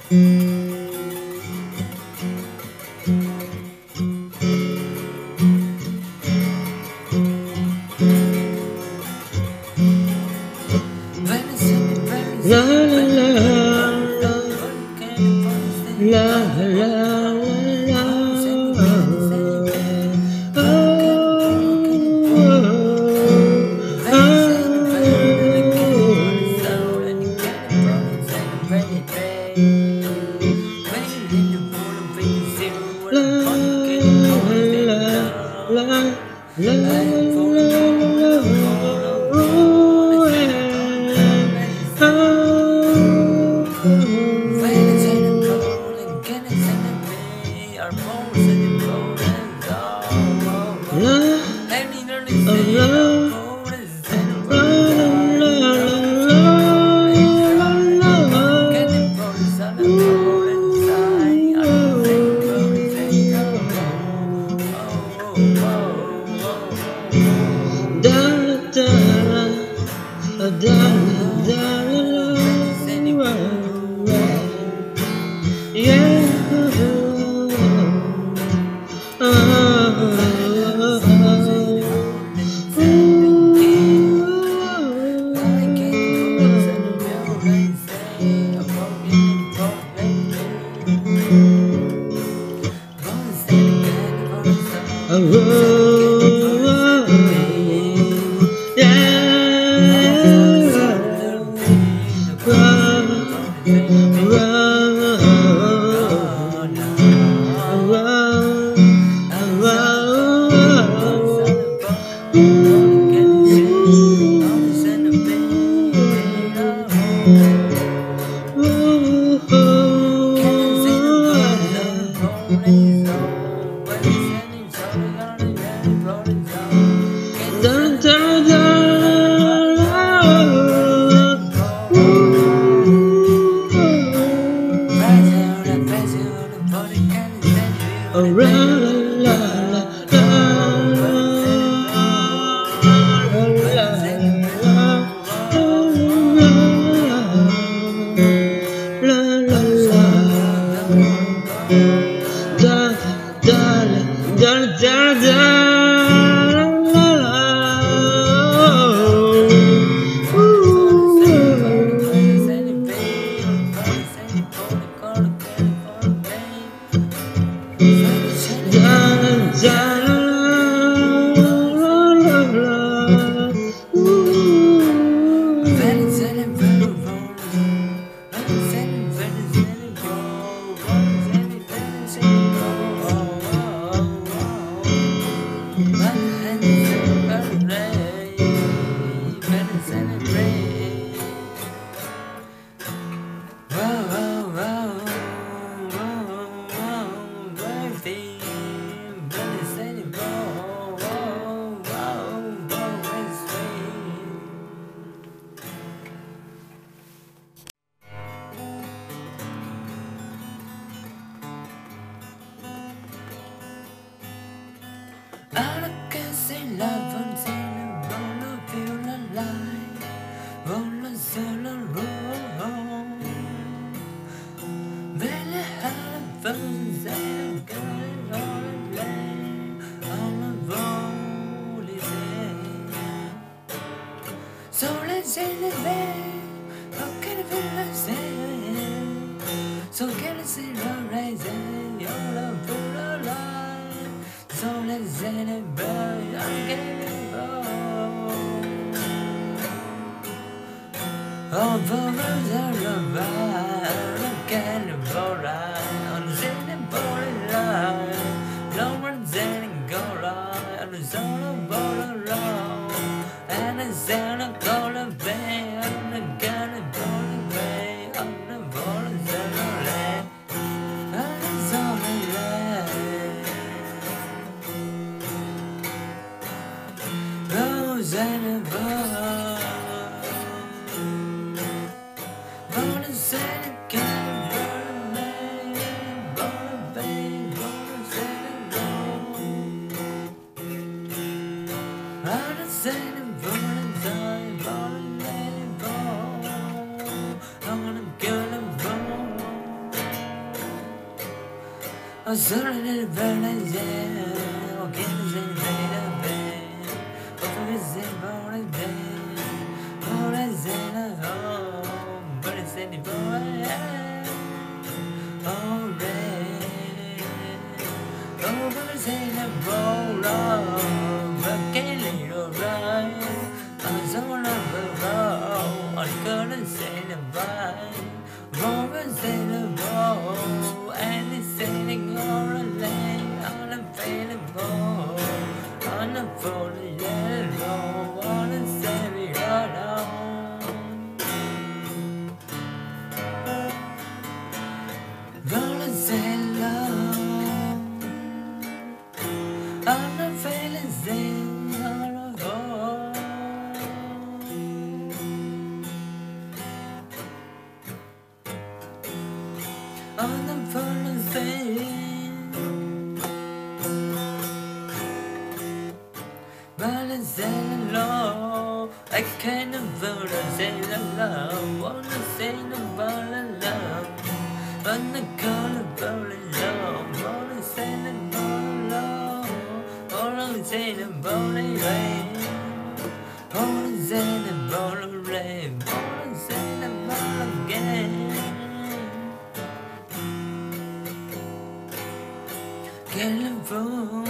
La la la la la la Sorry, burning there. Okay, say later, babe. What is it, born day? What is it, home? But it's any boy. Oh, red. Oh, but it's in a bowl of a killing your right. I'm so lovable. I'm gonna say the bye. Romans in a row, and it's sailing on a lane, unavailable, unavoidable, yellow, on a saving gonna sail on, unavailable, sing on a hole. On the phone thing, but it's saying low. I can't afford to say the love. Wanna say the ball of love, but the call of ball of love. Wanna say the ball of love, wanna say the ball of rain. Wanna say the ball of rain, wanna say the ball of game. Caliente.